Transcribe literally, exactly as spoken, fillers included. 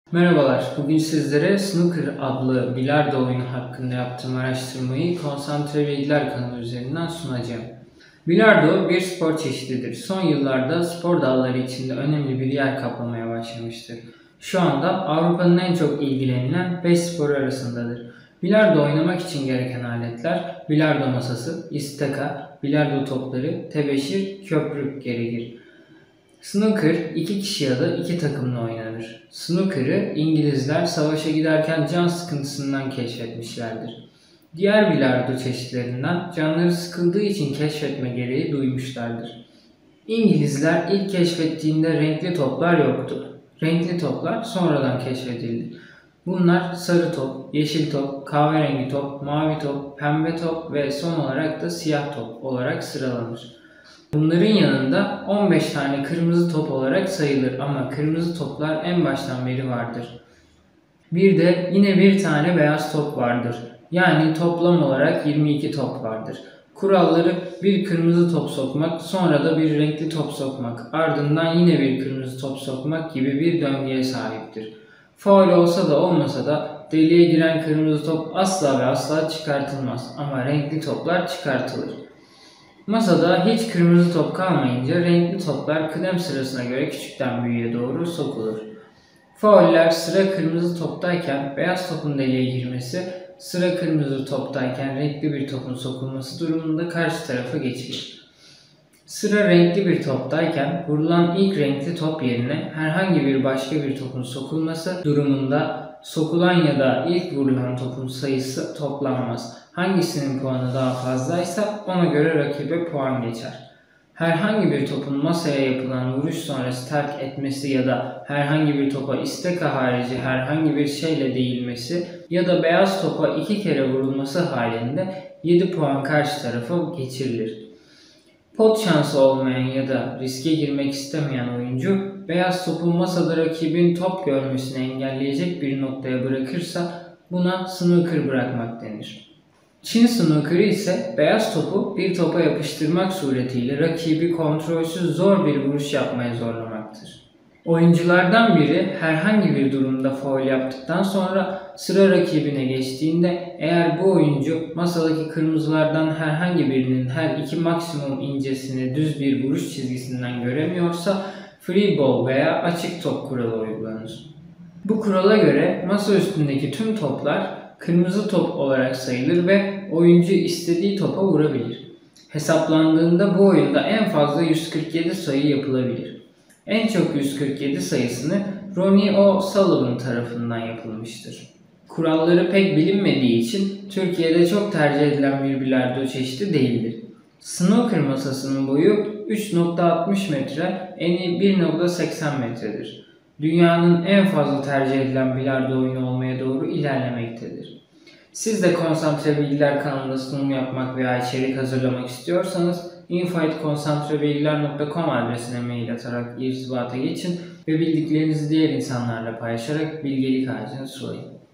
Merhabalar, bugün sizlere Snooker adlı bilardo oyunu hakkında yaptığım araştırmayı Konsantre Bilgiler kanalı üzerinden sunacağım. Bilardo bir spor çeşididir. Son yıllarda spor dalları içinde önemli bir yer kaplamaya başlamıştır. Şu anda Avrupa'nın en çok ilgilenilen beş sporu arasındadır. Bilardo oynamak için gereken aletler, bilardo masası, istaka, bilardo topları, tebeşir, köprü gerekir. Snooker iki kişi ya da iki takımla oynanır. Snooker'ı İngilizler savaşa giderken can sıkıntısından keşfetmişlerdir. Diğer bilardo çeşitlerinden canları sıkıldığı için keşfetme gereği duymuşlardır. İngilizler ilk keşfettiğinde renkli toplar yoktu. Renkli toplar sonradan keşfedildi. Bunlar sarı top, yeşil top, kahverengi top, mavi top, pembe top ve son olarak da siyah top olarak sıralanır. Bunların yanında on beş tane kırmızı top olarak sayılır ama kırmızı toplar en baştan beri vardır. Bir de yine bir tane beyaz top vardır. Yani toplam olarak yirmi iki top vardır. Kuralları bir kırmızı top sokmak, sonra da bir renkli top sokmak, ardından yine bir kırmızı top sokmak gibi bir döngüye sahiptir. Faul olsa da olmasa da deliğe giren kırmızı top asla ve asla çıkartılmaz ama renkli toplar çıkartılır. Masada hiç kırmızı top kalmayınca renkli toplar kıdem sırasına göre küçükten büyüğe doğru sokulur. Fauller sıra kırmızı toptayken beyaz topun deliğe girmesi, sıra kırmızı toptayken renkli bir topun sokulması durumunda karşı tarafa geçilir. Sıra renkli bir toptayken vurulan ilk renkli top yerine herhangi bir başka bir topun sokulması durumunda sokulan ya da ilk vurulan topun sayısı toplanmaz. Hangisinin puanı daha fazlaysa ona göre rakibe puan geçer. Herhangi bir topun masaya yapılan vuruş sonrası terk etmesi ya da herhangi bir topa isteka harici herhangi bir şeyle değilmesi ya da beyaz topa iki kere vurulması halinde yedi puan karşı tarafa geçirilir. Pot şansı olmayan ya da riske girmek istemeyen oyuncu beyaz topu masada rakibin top görmesini engelleyecek bir noktaya bırakırsa buna snooker bırakmak denir. Çin snooker'ı ise beyaz topu bir topa yapıştırmak suretiyle rakibi kontrolsüz zor bir vuruş yapmaya zorlamaktır. Oyunculardan biri herhangi bir durumda faul yaptıktan sonra sıra rakibine geçtiğinde eğer bu oyuncu masadaki kırmızılardan herhangi birinin her iki maksimum incesini düz bir vuruş çizgisinden göremiyorsa free ball veya açık top kuralı uygulanır. Bu kurala göre masa üstündeki tüm toplar kırmızı top olarak sayılır ve oyuncu istediği topa vurabilir. Hesaplandığında bu oyunda en fazla yüz kırk yedi sayı yapılabilir. En çok yüz kırk yedi sayısını Ronnie O'Sullivan tarafından yapılmıştır. Kuralları pek bilinmediği için Türkiye'de çok tercih edilen bir bilardo çeşidi değildir. Snooker masasının boyu üç nokta altmış metre, eni bir nokta seksen metredir. Dünyanın en fazla tercih edilen bilardo oyunu olmaya doğru ilerlemektedir. Siz de Konsantre Bilgiler kanalında sunum yapmak veya içerik hazırlamak istiyorsanız info at konsantrebilgiler nokta com adresine mail atarak irtibata geçin ve bildiklerinizi diğer insanlarla paylaşarak bilgelik ağacını sulayın.